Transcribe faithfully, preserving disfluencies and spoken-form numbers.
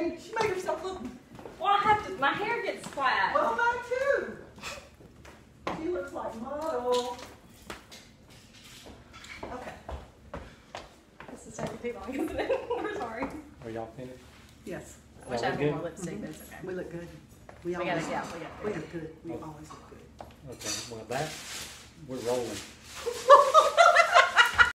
made, she made herself look, Well, I have to, my hair gets flat. well, mine too. She looks like model. Okay. This is taking too long, isn't it? We're sorry. Are y'all finished? Yes, I wish I Y'all had look more good? lipstick, but it's okay. we look good. We We always, gotta, yeah, we gotta. we look good. We Oh. always look good. Okay, well that, we're rolling.